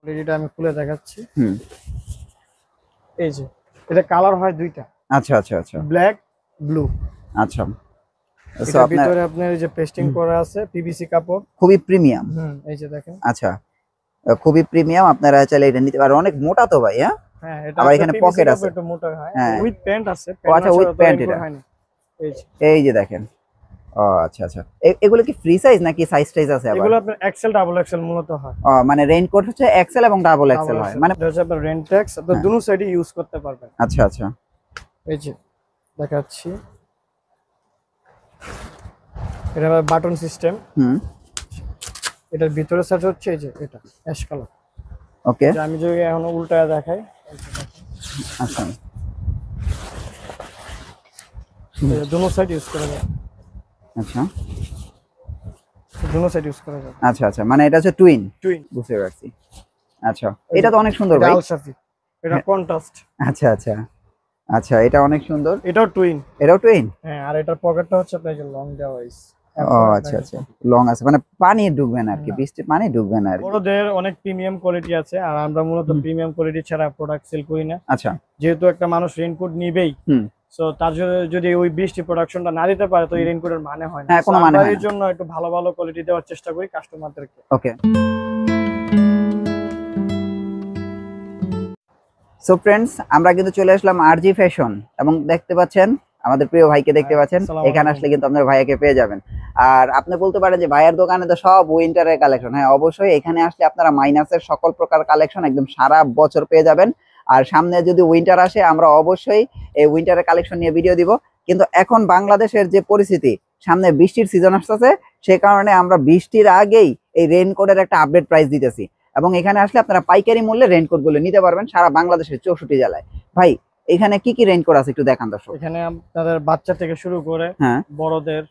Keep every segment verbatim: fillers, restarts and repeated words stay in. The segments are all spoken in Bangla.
এটা আমি খুলে দেখাচ্ছি। হুম এই যে এটা কালার হয় দুইটা। আচ্ছা আচ্ছা আচ্ছা ব্ল্যাক ব্লু। আচ্ছা সো এটার আপনার ভিতরে আপনার এই যে পেস্টিং করা আছে পিভিসি কাপড়, খুবই প্রিমিয়াম। হুম এই যে দেখেন। আচ্ছা খুবই প্রিমিয়াম, আপনারা চাইলে এটা নিতে পারেন। অনেক মোটা তো ভাই। হ্যাঁ হ্যাঁ এটা আবার আপনার এখানে পিভিসি পকেট কাপড় আছে। একটু মোটা হয়, হ্যাঁ উইথ প্যান্ট আছে, ও প্যান্ট না আচ্ছা উইথ ছাড়া তো প্যান্ট রেইনকোট এটা। হয় না। এই যে এই যে দেখেন। ও আচ্ছা আচ্ছা এ- এগুলো কি ফ্রি সাইজ নাকি সাইজ টাইজ আছে আবার? এগুলো আপনার এক্সেল ডাবল এক্সেল মূলত হয়। ও মানে রেইনকোট হচ্ছে এক্সেল এবং ডাবল ডাবল এক্সেল হয় এক্সেল মানে। এটা হচ্ছে আপনার রেনটেক্স, আপনার হ্যাঁ দুনো সাইডে ইউজ করতে পারবেন। আচ্ছা আচ্ছা এই যে দেখাচ্ছি, এটা বাটন সিস্টেম। হুম এটার ভিতরে সাইড হচ্ছে এই যে এটা অ্যাশ কালার। ওকে যে আমি যদি এখন উল্টায় দেখাই, আচ্ছা এই যে দুনো সাইড ইউজ করা যাবে, আচ্ছা দুনো সাইড ইউজ করা যাবে। আচ্ছা আচ্ছা মানে এটা হচ্ছে টুইন। টুইন। বুঝতে পারছি। আচ্ছা এটা তো অনেক সুন্দর এটা ভাই। আলসাফি, এটা কন্ট্রাস্ট। আচ্ছা আচ্ছা আচ্ছা এটা অনেক সুন্দর। এটাও টুইন। এটাও টুইন। হ্যাঁ আর এটার পকেটটা হচ্ছে আপনার যে লং দেওয়া হইছে। ও আচ্ছা আচ্ছা লং আছে মানে পানি ঢুকবে না আর কি, না। বৃষ্টি পানি ঢুকবে না আর কি। বড়দের অনেক প্রিমিয়াম কোয়ালিটি আছে, আর আমরা মূলত প্রিমিয়াম কোয়ালিটি ছাড়া প্রোডাক্ট সেল করি না। আচ্ছা যেহেতু একটা মানুষ রেইনকোট নিবেই, হুম সো তার জন্য যদি ওই বৃষ্টি প্রোডাকশনটা না দিতে পারে তো এই রেইনকোটের মানে হয় না। হ্যাঁ, কোনো So, মানে আমরা হয় এর না। জন্য একটু ভালো ভালো কোয়ালিটি দেওয়ার চেষ্টা করি কাস্টমারদেরকে। ওকে সো ফ্রেন্ডস আমরা কিন্তু চলে আসলাম আরজি ফ্যাশন এবং দেখতে পাচ্ছেন আমাদের প্রিয় ভাইকে দেখতে হ্যাঁ, পাচ্ছেন। আসসালামু এখানে আলাইকুম। আসলে কিন্তু আপনার ভাইয়াকে পেয়ে যাবেন। আর আপনি বলতে পারেন যে ভাইয়ের দোকানে তো সব উইন্টারের কালেকশন। হ্যাঁ অবশ্যই এখানে আসলে আপনারা মাইনাসের সকল প্রকার কালেকশন একদম সারা বছর পেয়ে যাবেন। আর সামনে যদি উইন্টার আসে আমরা অবশ্যই এই উইন্টারের কালেকশন নিয়ে ভিডিও দিব। কিন্তু এখন বাংলাদেশের যে পরিস্থিতি, সামনে বৃষ্টির সিজন আসতেছে, সে কারণে আমরা বৃষ্টির আগেই এই রেইনকোটের একটা আপডেট প্রাইস দিতেছি এবং এখানে আসলে আপনারা পাইকারি মূল্যে রেইনকোট গুলো নিতে পারবেন সারা বাংলাদেশের চৌষট্টি জেলায়। ভাই এখানে কি কি রেইনকোট আছে একটু দেখান দর্শক। এখানে আপনাদের বাচ্চা থেকে শুরু করে হ্যাঁ বড়দের,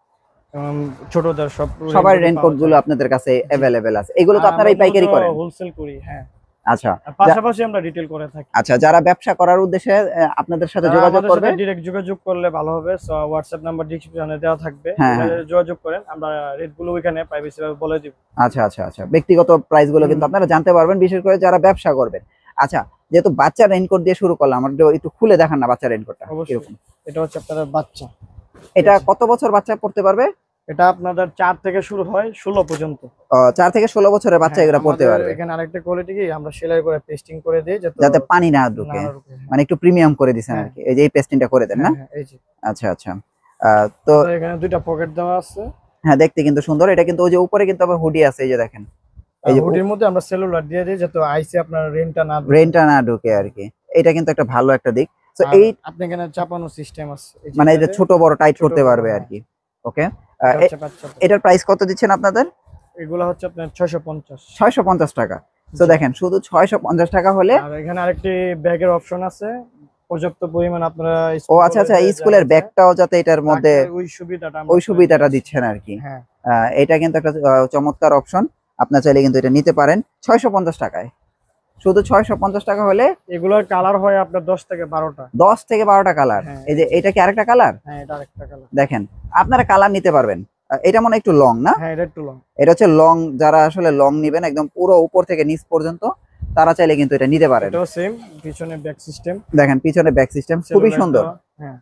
উম, ছোটদের সব সবার রেইনকোট গুলো আপনাদের কাছে অ্যাভেলেবেল আছে, এগুলো তো আপনারাই পাইকারি করেন? হোলসেল করি, হ্যাঁ। আচ্ছা আর পাশাপাশি আমরা রিটেল করে থাকি। আচ্ছা যারা ব্যবসা করার উদ্দেশ্যে আহ, আপনাদের সাথে যারা যোগাযোগ আমাদের করবে, সাথে ডিরেক্ট যোগাযোগ করলে ভালো হবে। সো হোয়াটসঅ্যাপ নাম্বার ডেসক্রিপশনে দেওয়া থাকবে, হ্যাঁ, এখানে হ্যাঁ। যোগাযোগ করেন, আমরা রেট গুলো ওইখানে প্রাইভেসি ভাবে বলে দিব। আচ্ছা আচ্ছা আচ্ছা ব্যক্তিগত প্রাইস গুলো কিন্তু হুম। আপনারা জানতে পারবেন, বিশেষ করে যারা ব্যবসা করবেন। আচ্ছা যেহেতু বাচ্চা রেইনকোট দিয়ে শুরু করলাম, আমরা একটু- একটু খুলে দেখান না বাচ্চা রেইনকোটটা অবশ্যই। কিরকম। এটা হচ্ছে আপনাদের বাচ্চা। এটা কত বছর বাচ্চা পড়তে পারবে? এটা আপনাদের চার থেকে শুরু হয় ষোলো পর্যন্ত। আহ, চার থেকে ষোলো বছরের বাচ্চা হ্যাঁ, এগুলো পড়তে আমাদের পারবে, এখানে আরেকটা কোয়ালিটি কি, আমরা সেলাই করে পেস্টিং করে দেই যাতে যাতে পানি না না ঢুকে। ঢুকে। মানে একটু প্রিমিয়াম করে দিছেন আর কি, এই যে এই পেস্টিংটা করে দেন না? হ্যাঁ, হ্যাঁ, এই যে আচ্ছা আচ্ছা আহ, তো তো এখানে দুইটা পকেট দেওয়া আছে। হ্যাঁ দেখতে কিন্তু সুন্দর। এটা কিন্তু ওই যে উপরে কিন্তু আবার হুডি আছে, এই যে দেখেন এই যে হুডির মধ্যে আমরা সেলুলার দিয়ে দিই যাতে আইসে আপনার রেনটা না ঢুকে। রেইনটা না ঢুকে আর কি। এটা কিন্তু একটা ভালো একটা দিক। তো আর এই আপনি এখানে চাপানো সিস্টেম আছে, এই যে মানে এটা এটাতে ছোট বড় টাইট ছোট করতে বড়, পারবে হ্যাঁ। আর কি। ওকে এটা হচ্ছে বাচ্চা। এটার প্রাইস কত দিচ্ছেন আপনাদের? এগুলো হচ্ছে আপনার ছয়শো পঞ্চাশ। ছয়শো পঞ্চাশ টাকা। তো জি। দেখেন শুধু ছয়শো পঞ্চাশ টাকা হলে, আর এখানে আরেকটি ব্যাগের অপশন আছে, পর্যাপ্ত পরিমাণ আপনারা ও স্কুল আচ্ছা আচ্ছা কলেজে স্কুলের যাওয়া যায়, ব্যাগটাও যাতে এটার মধ্যে রাখার ওই সুবিধাটা আমরা ওই করে সুবিধাটা দিচ্ছি। দিচ্ছেন আর কি। হ্যাঁ আহ, এটা কিন্তু একটা আহ, চমৎকার অপশন। আপনার চাইলে কিন্তু এটা নিতে পারেন ছয়শো পঞ্চাশ টাকায়। শুধু ছয়শো পঞ্চাশ টাকা হলে এগুলোর কালার হয় আপনার দশ থেকে বারোটা। দশ থেকে বারোটা কালার। হ্যাঁ, এই যে এটা কি আরেকটা কালার? হ্যাঁ এটা আরেকটা কালার। দেখেন আপনারা কালার নিতে পারবেন। আহ, এটা মনে হয় একটু লং না? হ্যাঁ এটা একটু লং। এটা হচ্ছে লং, যারা আসলে লং নিবেন একদম পুরো উপর থেকে নিচ পর্যন্ত, তারা চাইলে কিন্তু এটা নিতে পারেন। এটাও সেম, পিছনে ব্যাক সিস্টেম। দেখেন পিছনে ব্যাক সিস্টেম খুবই সুন্দর, হ্যাঁ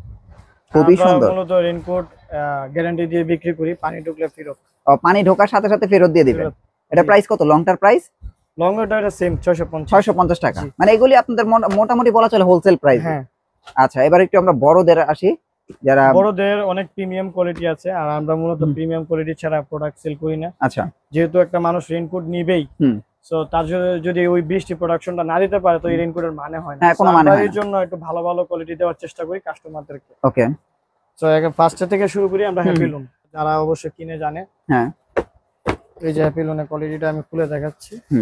খুবই আমরা সুন্দর। মূলত রেইনকোট গ্যারান্টি দিয়ে বিক্রি করি, পানি ঢুকলে ফেরত। ও, পানি ঢোকার সাথে সাথে ফেরত দিয়ে দিবেন। ফেরত। এটা জি। প্রাইস কত? লংটার প্রাইস লং এটা সেম ছয়শো পঞ্চাশ। ছয়শো পঞ্চাশ টাকা। জি। মানে এগুলি আপনাদের মোটা- মোটামুটি বলা চলে হোলসেল প্রাইস। হ্যাঁ আচ্ছা এবার একটু আমরা বড়দের আসি, যারা বড়দের অনেক প্রিমিয়াম কোয়ালিটি আছে, আর আমরা মূলত হুম। প্রিমিয়াম কোয়ালিটি ছাড়া প্রোডাক্ট সেল করি না। আচ্ছা যেহেতু একটা মানুষ রেইনকোট নিবেই, হুম সো তার জন্য যদি ওই বৃষ্টি প্রোডাকশনটা না দিতে পারে তো এই রেইনকোটের মানে হয় না। হ্যাঁ, কোনো So, মানে আমরা হয় এর না। জন্য একটু ভালো ভালো কোয়ালিটি দেওয়ার চেষ্টা করি কাস্টমারদেরকে। ওকে সো এখন ফার্স্টে থেকে শুরু করি আমরা হুম। হ্যাপি লুন, যারা অবশ্যই কিনে জানে। হ্যাঁ এই যে হ্যাপি লুনের কোয়ালিটিটা আমি খুলে দেখাচ্ছি। হুম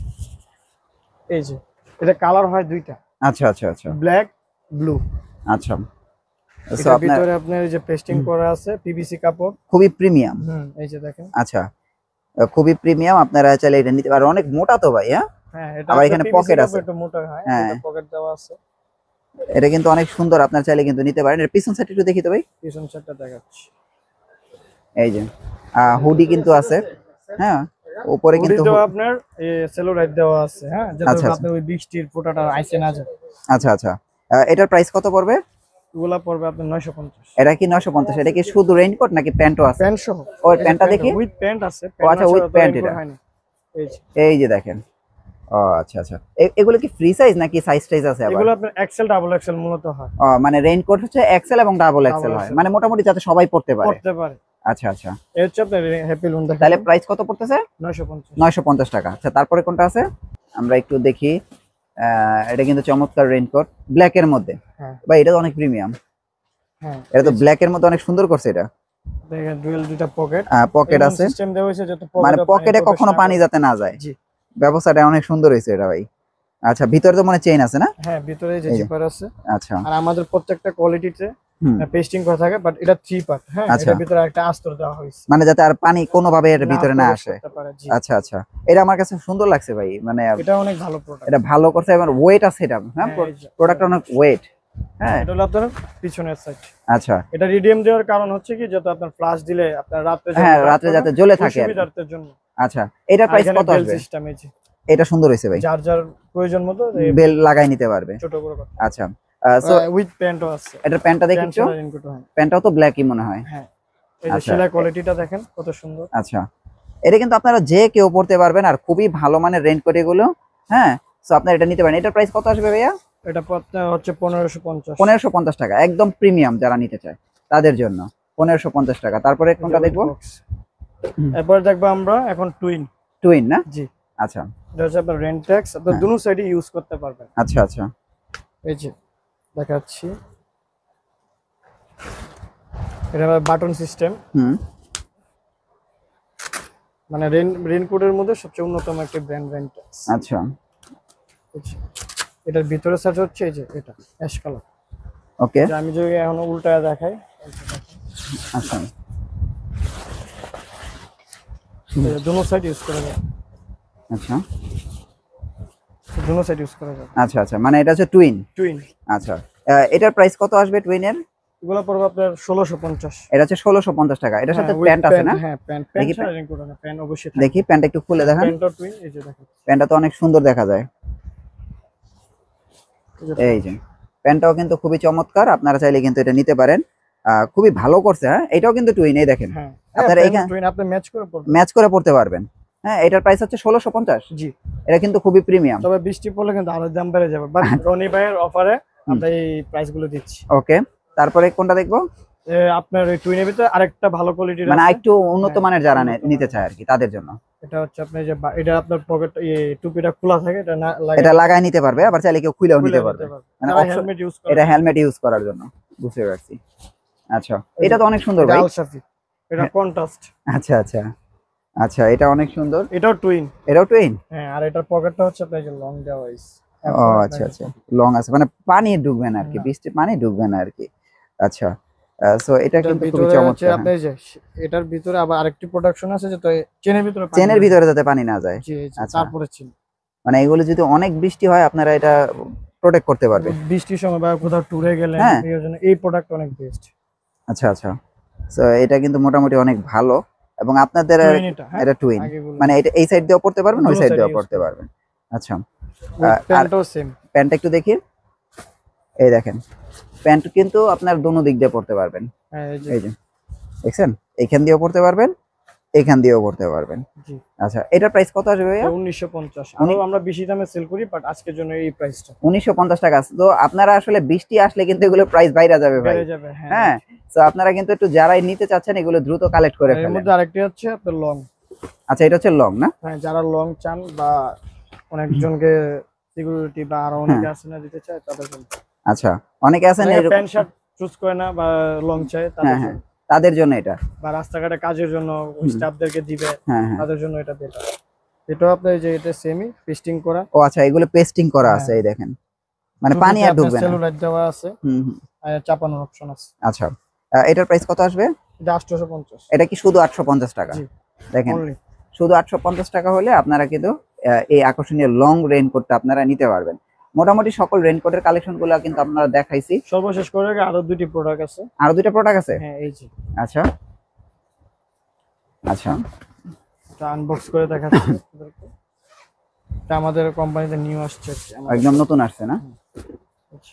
এই যে এটা কালার হয় দুইটা, আচ্ছা আচ্ছা আচ্ছা ব্ল্যাক ব্লু। আচ্ছা So এটার আপনার ভিতরে আপনার এই যে পেস্টিং করা আছে পিভিসি কাপড়, খুবই প্রিমিয়াম। হুম এই যে দেখেন। আচ্ছা আহ, খুবই প্রিমিয়াম, আপনারা চাইলে এটা নিতে পারেন। অনেক মোটা তো ভাই। হ্যাঁ হ্যাঁ এটা আবার আপনার এখানে পিভিসি পকেট কাপড় আছে। একটু মোটা হয়, হ্যাঁ। এটা পকেট দেওয়া আছে। এটা কিন্তু অনেক সুন্দর, আপনার চাইলে কিন্তু নিতে পারেন। এর পিছন সাইড একটু দেখি তো ভাই। পিছন সাইডটা দেখাচ্ছি। এই যে হুডি কিন্তু আছে। হ্যাঁ উপরে কিন্তু হুডি দেওয়া আপনার সেলুলাইট দেওয়া আছে, হ্যাঁ, যাতে আচ্ছা, আপনার ওই বৃষ্টির ফোঁটাটা আইসে না যায়। আচ্ছা আচ্ছা আহ, এটার প্রাইস কত পড়বে? এগুলা পড়বে আপনার নয়শো পঞ্চাশ। এটা কি নয়শো পঞ্চাশ? এটা কি শুধু রেইনকোট নাকি প্যান্টও আছে? প্যান্ট সহ। ওই প্যান্টটা দেখি। উইথ প্যান্ট আছে। ও আচ্ছা, উইথ প্যান্ট এটা। এই যে এই যে দেখেন। ও আচ্ছা আচ্ছা, এ- এগুলো কি ফ্রি সাইজ নাকি সাইজ টাইজ আছে আবার? এগুলো আপনার এক্সেল ডাবল এক্সেল মূলত হয়। ও মানে রেইনকোট হচ্ছে এক্সেল এবং ডাবল এক্সেল হয়, এক্সেল। মানে মোটামুটি যাতে সবাই পড়তে পারে। পড়তে পারে। আচ্ছা আচ্ছা, এই হচ্ছে আপনার হ্যাপি লুন দেখেন। তাহলে প্রাইস কত পড়তেছে? নয়শো পঞ্চাশ। নয়শো পঞ্চাশ টাকা। আচ্ছা, তারপরে কোনটা আছে আমরা একটু দেখি। আহ, এটা কিন্তু চমৎকার রেইনকোট ব্ল্যাক এর মধ্যে। হ্যাঁ ভাই এটা তো অনেক প্রিমিয়াম। হ্যাঁ, এটা তো ব্ল্যাক এর মধ্যে অনেক সুন্দর করছে এটা। দেখেন ডুয়েল দুটো পকেট। পকেট আছে, সিস্টেম দেওয়া হয়েছে যাতে মানে পকেটে কখনো পানি যাতে না যায়। জি, ব্যবস্থাটা অনেক সুন্দর হয়েছে এটা ভাই। আচ্ছা, ভিতরে তো মানে চেইন আছে না? হ্যাঁ, ভিতরে যে এই যে। জিপার আছে। আচ্ছা, আর আমাদের প্রত্যেকটা কোয়ালিটিতে হুম, পেস্টিং করা থাকে, বাট এটা থ্রি পার্ট। হ্যাঁ, আচ্ছা। এটার ভিতরে একটা আস্তর দেওয়া হয়েছে, মানে যাতে আর পানি কোনোভাবে এর ভিতরে না প্রবেশ আসে। করতে পারে। জি, আচ্ছা আচ্ছা, এটা আমার কাছে সুন্দর লাগছে ভাই, মানে এটা অনেক ভালো প্রোডাক্ট। এটা ভালো করছে এবং ওয়েট আছে এটা। হ্যাঁ, হ্যাঁ, এই যে। প্রোডাক্টটা অনেক ওয়েট। হ্যাঁ, এটা হলো আপনার পিছনের সাইড। আচ্ছা, এটা রিডিএম দেওয়ার কারণ হচ্ছে কি, যাতে আপনার ফ্লাশ দিলে আপনার রাতে হ্যাঁ, রাতে যাতে জ্বলে থাকে আর কি। সুবিধার্থের জন্য। আচ্ছা, এটা প্রাইস কত আসবে? সিস্টেম এই যে, এটা সুন্দর হয়েছে ভাই, যার যার প্রয়োজন মতো বেল লাগাই নিতে পারবে। ছোট বড় করতে। আচ্ছা, সো উইথ প্যান্টও আছে। এটার প্যান্টটা দেখি একটু। প্যান্টটাও তো ব্ল্যাকই মনে হয়। হ্যাঁ, এই যে আচ্ছা। সেলাই কোয়ালিটিটা দেখেন কত সুন্দর। আচ্ছা, এটা কিন্তু আপনারা যে কেউ পড়তে পারবেন আর খুবই ভালো মানের রেইনকোট এগুলো। হ্যাঁ, সো আপনারা এটা নিতে পারেন। এটার প্রাইস কত আসবে ভাইয়া? এটা পড়তে- হচ্ছে পনেরোশো পঞ্চাশ। পনেরোশো পঞ্চাশ টাকা, একদম প্রিমিয়াম যারা নিতে চায় তাদের জন্য পনেরোশো পঞ্চাশ টাকা। তারপরে কোনটা দেখবো? এরপর দেখবো আমরা এখন টুইন। টুইন না? জি, আচ্ছা এটা হচ্ছে আপনার রেনটেক্স, আপনার হ্যাঁ। দুনো সাইডে ইউজ করতে পারবেন। আচ্ছা আচ্ছা, এই যে দেখাচ্ছি, এটা বাটন সিস্টেম, হুম, মানে রেন রেনকোটের মধ্যে সবচেয়ে অন্যতম একটি ব্র্যান্ড রেনটেক্স। আচ্ছা এটার ভিতরে সাইজ হচ্ছে এই যে এটা অ্যাশ কালার। ওকে, আমি যদি এখন উল্টায় দেখাই, আচ্ছা এই যে দুনো সাইড ইউজ করা যায়, আচ্ছা দুনো সাইড ইউজ করা যায়। আচ্ছা আচ্ছা, মানে এটা হচ্ছে টুইন। টুইন আচ্ছা, আহ, এটার প্রাইস কত আসবে টুইনের? এগুলো পড়বে আপনার ষোলোশো পঞ্চাশ। এটা হচ্ছে ষোলোশো পঞ্চাশ টাকা। এটার সাথে হ্যাঁ, with প্যান্ট আছে না? হ্যাঁ, প্যান্ট দেখি প্যান্ট ছাড়া রেনকোট না, প্যান্ট অবশ্যই থাকে। দেখি প্যান্ট একটু খুলে দেখান। প্যান্টও টুইন, এই যে দেখেন। প্যান্টটা তো অনেক সুন্দর দেখা যায়। এই যে এই যে প্যান্টটাও কিন্তু খুবই চমৎকার, আপনারা চাইলে কিন্তু এটা নিতে পারেন। আহ, খুবই ভালো করছে। হ্যাঁ, এটাও কিন্তু টুইন, এই দেখেন হ্যাঁ, আপনারা প্যান্ট এখানে টুইন আপনি ম্যাচ করে পড়বেন। ম্যাচ করে পড়তে পারবেন। হ্যাঁ, এটার প্রাইস হচ্ছে ষোলোশো পঞ্চাশ। জি, এটা কিন্তু খুবই প্রিমিয়াম। তবে বৃষ্টি পড়লে কিন্তু আরো দাম বেড়ে যাবে, বাট রনি ভাইয়ের অফারে আমরা এই প্রাইস গুলো দিচ্ছি। ওকে, তারপরে কোনটা দেখবো? এ, আপনার ওই টুইনের ভিতরে আরেকটা ভালো কোয়ালিটির মানে আছে। একটু উন্নত হ্যাঁ, মানের যারা উন্নত নে- মানের। নিতে চায় আর কি, তাদের জন্য। এটা হচ্ছে আপনার যে বা- এটা আপনার পকেট টুপিটা খোলা থাকে, এটা না লাগে এটা লাগায় নিতে পারবে, আবার চাইলে কেউ খুলেও নিতে পারবে। মানে option- হেলমেট ইউজ করে। এটা হেলমেট ইউজ করার জন্য, বুঝতে পারছি। আচ্ছা, এটা তো অনেক সুন্দর এটা ভাই। আলসাফি, এটা কন্ট্রাস্ট। আচ্ছা আচ্ছা আচ্ছা, এটা অনেক সুন্দর। এটাও টুইন। এটাও টুইন। হ্যাঁ, আর এটার পকেটটা হচ্ছে আপনার যে লং দেওয়া হইছে। ও আচ্ছা আচ্ছা, লং আছে, মানে পানি ঢুকবে না আর কি, না। বৃষ্টি পানি ঢুকবে না আর কি। আচ্ছা, সো এটা এটার কিন্তু খুবই ভিতরে হচ্ছে চমৎকার। আপনি যে এটার ভিতরে আবার আরেকটি প্রোডাকশন আছে, যে তো চেনের ভিতরে পানি চেনের না ভিতরে যাতে পানি না যায়। যায়। জি, জি, আচ্ছা। তারপরে চেন। মানে এগুলো যদি অনেক বৃষ্টি হয় আপনারা এটা প্রোটেক্ট করতে পারবে। বৃষ্টির সময় বা কোথাও ট্যুরে গেলে হ্যাঁ। এই জন্য এই প্রোডাক্ট অনেক বেস্ট। আচ্ছা আচ্ছা, সো এটা কিন্তু মোটামুটি অনেক ভালো। এবং আপনাদের টুইন এটা, হ্যাঁ, এটা টুইন, আগে বললাম। মানে এটা এই সাইড দিয়েও পড়তে পারবেন, ওই দুনো সাইড side দিয়েও use পড়তে করতে পারবেন। আচ্ছা, With আর প্যান্টও সেম। প্যান্ট একটু দেখি। এই দেখেন, প্যান্ট কিন্তু আপনার দোনো দিক দিয়ে পড়তে পারবেন। হ্যাঁ, এই যে এই যে দেখছেন, এইখান দিয়েও পড়তে পারবেন, এইখান দিয়েও পড়তে পারবেন। জি, আচ্ছা, এটার প্রাইস কত আসবে ভাইয়া? উনিশশো পঞ্চাশ। আরো আমরা বেশি দামে সেল করি, বাট আজকের জন্য এই প্রাইসটা উনিশশো পঞ্চাশ টাকা। তো আপনারা আসলে বৃষ্টি আসলে কিন্তু এগুলো প্রাইস বাইরে যাবে ভাই। বেড়ে যাবে। হ্যাঁ, হ্যাঁ, তো আপনারা কিন্তু একটু যারাই নিতে চাচ্ছেন এগুলো দ্রুত কালেক্ট করে আর এর ফেলেন। মধ্যে আরেকটি হচ্ছে আপনার লং। আচ্ছা, এটা হচ্ছে লং না? হ্যাঁ, যারা লং চান বা অনেকজনকে সিকিউরিটি বা আরো অনেকে আছে না দিতে চায়, তাদের জন্য। আচ্ছা, অনেকে আছেন এরকম- প্যান্ট শার্ট চুজ করে না বা লং চায়, তাদের হ্যাঁ হ্যাঁ, জন্য। তাদের জন্য এটা। বা রাস্তাঘাটে কাজের জন্য স্টাফদেরকে দিবে, হ্যাঁ হ্যাঁ, তাদের জন্য এটা বেটার। এটাও আপনার এই যে এটা সেমি পেস্টিং করা, ও আচ্ছা, এগুলো পেস্টিং করা আছে, এই দেখেন, মানে পানি আর ঢুকবে না। সেলুলাইট দেওয়া আছে, হুম হুম, আর চাপানোর অপশন আছে। আচ্ছা, আহ, এটার প্রাইস কত আসবে? এটা আটশোশো পঞ্চাশ। এটা কি শুধু আটশো পঞ্চাশ টাকা? জি, দেখেন, only। শুধু আটশো পঞ্চাশ টাকা হলে আপনারা কিন্তু আহ, এই আকর্ষণীয় লং রেইনকোটটা আপনারা নিতে পারবেন। মোটামুটি সকল রেইনকোটের কালেকশন গুলো কিন্তু আপনারা দেখাইছি। সর্বশেষ করে রেখে আরো দুটি প্রোডাক্ট আছে। আরো দুইটা প্রোডাক্ট আছে। হ্যাঁ, এই যে আচ্ছা আচ্ছা, এটা আনবক্স করে দেখাচ্ছি আপনাদেরকে। এটা আমাদের কোম্পানিতে নিউ আসছে আর কি, আমাদের- একদম নতুন আসছে না? আচ্ছা।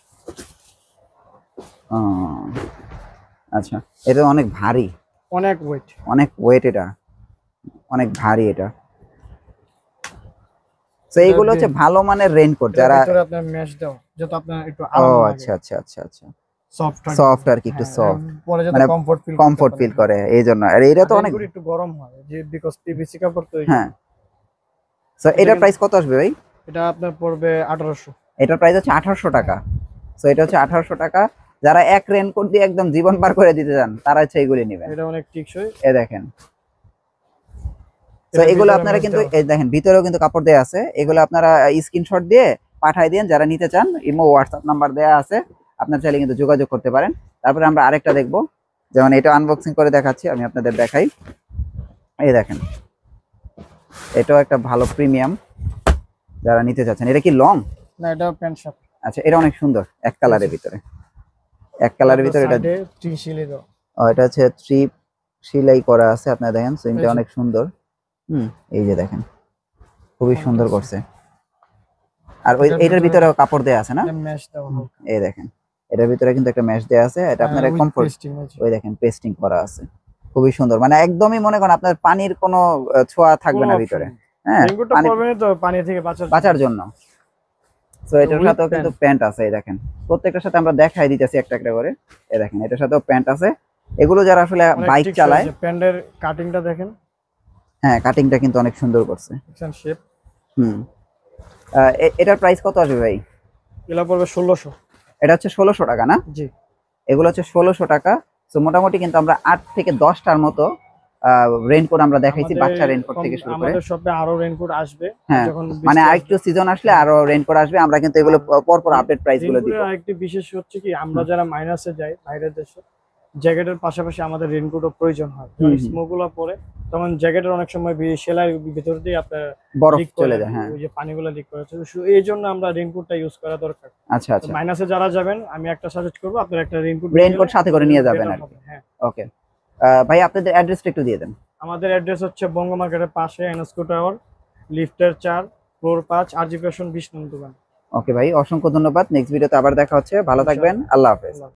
ও, আচ্ছা, এটা অনেক ভারী, অনেক ওয়েট। অনেক ওয়েট, এটা অনেক ভারী এটা। তো এটা এইগুলো হচ্ছে বে- ভালো মানের রেইনকোট যারা যারা। ভিতরে আপনার মেশ দাও যেটা আপনার একটু ও আরাম লাগে, আচ্ছা আচ্ছা আচ্ছা আচ্ছা, সফট সফট আর কি, একটু soft, পরে যাতে মানে কমফোর্ট ফিল কমফোর্ট ফিল করে এই জন্য। আর এটা তো অনেক, একটু গরম হয় যে বিকজ পিভিসি কাপড় তো এই হ্যাঁ। জন্য। তো এটা এটার কিন্তু- প্রাইস কত আসবে ভাই? এটা আপনার পড়বে আঠারোশো। এটার প্রাইস হচ্ছে আঠারোশো টাকা। তো এটা হচ্ছে আঠারোশো টাকা। যারা এক রেনকোট দিয়ে একদম জীবন পার করে দিতে চান তারা হচ্ছে এইগুলি নেবেন। এটা অনেক টিকসই। এ দেখেন, তো এটার এগুলো ভিতরে আপনারা mesh কিন্তু দেওয়া। এই দেখেন ভিতরেও কিন্তু কাপড় দেয়া আছে। এগুলো আপনারা স্ক্রিনশট দিয়ে পাঠাই দিন যারা নিতে চান। ইমো হোয়াটসঅ্যাপ নাম্বার দেয়া আছে, আপনার চাইলে কিন্তু যোগাযোগ করতে পারেন। তারপরে আমরা আরেকটা দেখবো, যেমন এটা আনবক্সিং করে দেখাচ্ছি, আমি আপনাদের দেখাই। এই দেখেন, এটাও একটা ভালো প্রিমিয়াম যারা নিতে চাচ্ছেন। এটা কি লং? না, এটা প্যান্ট শার্ট। আচ্ছা, এটা অনেক সুন্দর, এক কালারের ভিতরে, এক কালারের ভিতরে এটা। সাইডে থ্রি সিলি দাও। ও, এটা হচ্ছে থ্রি সেলাই করা আছে, আপনারা দেখেন সুইংটা এই যে। অনেক সুন্দর। হুম, এই যে দেখেন, খুবই সুন্দর করছে। আর ওই এটার এটার ভিতরে- ভিতরেও কাপড় দেয়া আছে না? এটা মেশ দেওয়া হবে। এই দেখেন, এটার ভিতরে কিন্তু একটা ম্যাশ দেয়া আছে, এটা আপনার হ্যাঁ, with কমফোর্ট। pasting আছে। ওই দেখেন পেস্টিং করা আছে, খুবই সুন্দর। মানে একদমই মনে করেন আপনার পানির কোনো আহ, ছোঁয়া থাকবে কোনো না option ভিতরে। নেই। হ্যাঁ, রেইনকোটটা পানি পরবেনই তো পানি থেকে বাঁচার জন্য। বাঁচার জন্য। তো এটার with সাথেও কিন্তু pant। প্যান্ট আছে, এই দেখেন প্রত্যেকটার সাথে আমরা দেখাই দিতেছি একটা একটা করে। এই দেখেন, এটার সাথেও প্যান্ট আছে। এগুলো যারা আসলে অনেক বাইক টিকসই চালায়, আছে। প্যান্টের কাটিংটা দেখেন, হ্যাঁ কাটিংটা কিন্তু অনেক সুন্দর করছে। দেখছেন শেপ। হুম, আহ, এ- এটার প্রাইস কত আসবে ভাই? এগুলা পড়বে ষোলোশো। এটা হচ্ছে ষোলোশো টাকা না? জি। এগুলো হচ্ছে ষোলোশো টাকা। তো মোটামুটি কিন্তু আমরা আট থেকে দশটার মতো রেইনকোট আমরা দেখাইছি, আমাদের বাচ্চা রেইনকোট কম- থেকে শুরু করে। আমাদের শপে আরো রেইনকোট আসবে হ্যাঁ, যখন মানে আরেকটু সিজন আসলে আরো রেইনকোট আসবে। আমরা কিন্তু এগুলো পর পর আপডেট প্রাইস গুলো দিব। রেইনকোটের আরেকটি বিশেষ হচ্ছে কি, আমরা যারা মাইনাসে যাই বাইরের দেশে, জ্যাকেটের পাশাপাশি আমাদের রেইনকোটও প্রয়োজন হয়। হুম, হুম। স্মোক গুলো পরে তখন জ্যাকেটের অনেক সময় বি- সেলাই ভিতর দিয়ে আপনার বরফ লিক চলে যায়, হ্যাঁ। ওই যে পানিগুলো লিক করে এই জন্য আমরা রেইনকোটটা ইউজ করা দরকার। আচ্ছা আচ্ছা, মাইনাসে যারা যাবেন আমি একটা সাজেস্ট করবো, আপনার একটা রেইনকোট রেইনকোট সাথে করে নিয়ে যাবেন আর কি। হ্যাঁ। ওকে ভাই, আপনাদের অ্যাড্রেসটা একটু দিয়ে দেন। আমাদের অ্যাড্রেস হচ্ছে বঙ্গ মার্কেটের পাশে এনএসকো টাওয়ার, লিফটের চার, ফ্লোর পাঁচ, আরজি ফ্যাশন বিশ নম্বর দোকান। ওকে ভাই, অসংখ্য ধন্যবাদ। নেক্সট ভিডিওতে আবার দেখা হচ্ছে, ভালো থাকবেন, আল্লাহ হাফেজ।